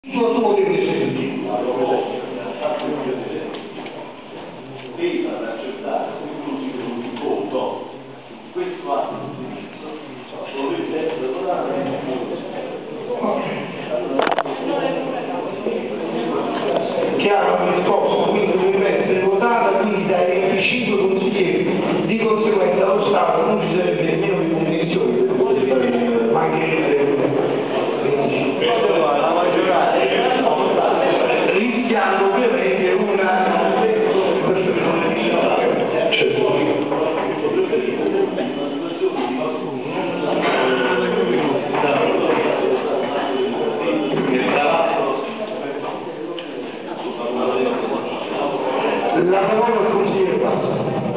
Questo atto di indirizzo dovrebbe essere votato chiaro il discorso, quindi dovrebbe essere votata, quindi dai 25 consiglieri, di conseguenza lo Stato non ci sarebbe nemmeno le condizioni per poter fare, ma anche la maggioranza rischiando ovviamente una la parola al consigliere Pazza.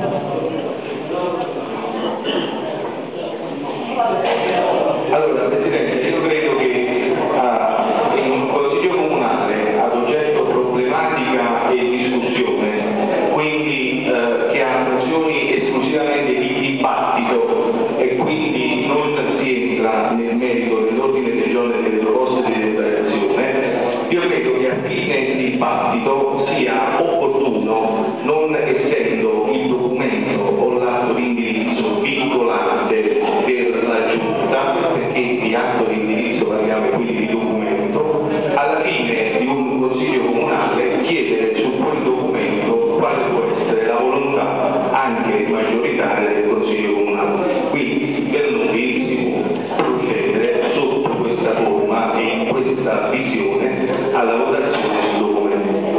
Allora, Presidente, io credo che in un Consiglio Comunale ad oggetto problematica e discussione, quindi che ha funzioni esclusivamente di dibattito e quindi non si entra nel merito dell'ordine del giorno e delle proposte di deliberazione, io credo che a fine dibattito sia opportuno, non essendo il documento o l'atto di indirizzo vincolante per la Giunta, perché di atto di indirizzo parliamo quindi di documento, alla fine di un Consiglio Comunale chiedere su quel documento quale può essere la volontà anche maggioritaria del Consiglio Comunale. Quindi per noi si può procedere sotto questa forma e in questa visione alla votazione sul documento.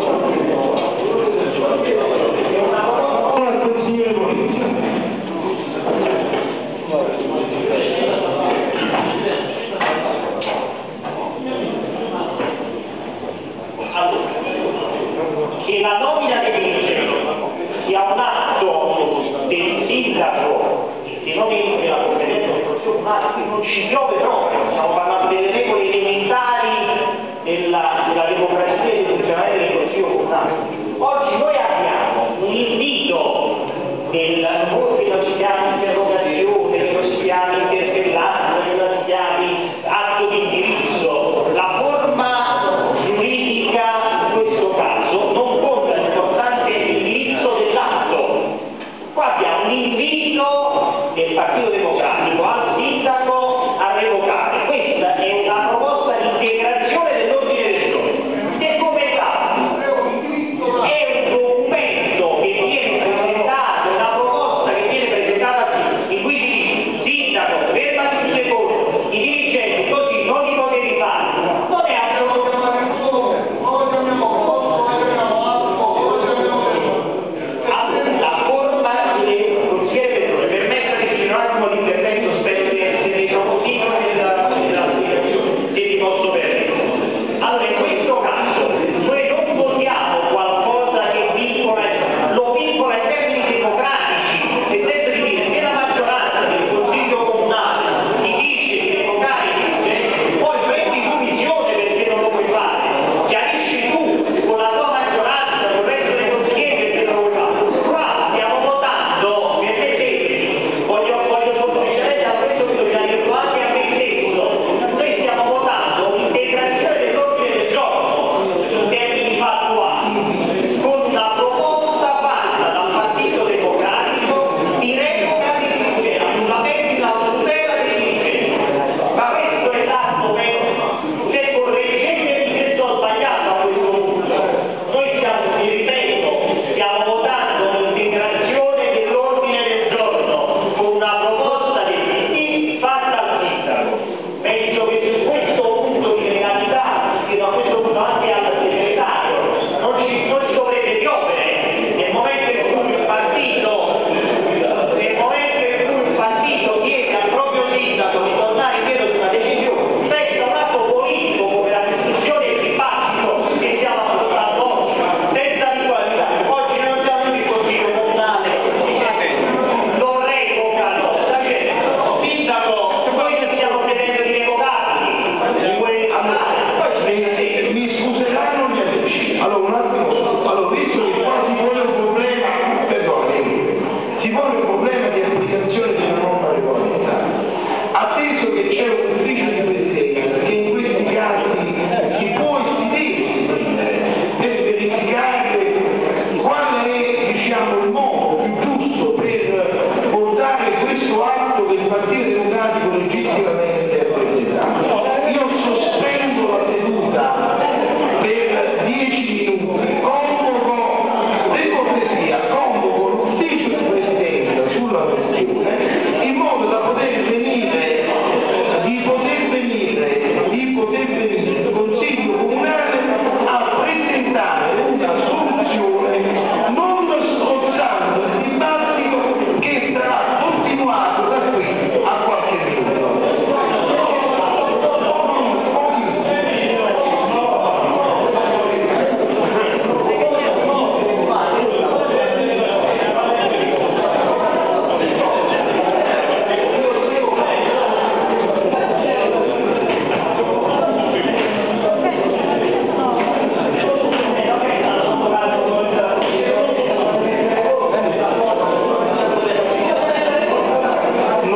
Che la nomina dei dirigenti sia un atto del sindaco che non entra la competenza del Consiglio Comunale, qui non ci piove proprio, stiamo parlando delle regole elementari della democrazia e del funzionamento del Consiglio Comunale. Oggi noi abbiamo un invito che non si chiama interrogazione, che non si chiama interpellanza, che non si chiami atto di indirizzo, la forma giuridica in questo caso non conta, l'importante è l'indirizzo dell'atto. Qua abbiamo un invito del Partito Democratico al sindaco a revocare. Questa è una proposta di integrazione dell'ordine del giorno. Che come tal è un documento che viene presentato, una proposta che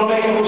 vengono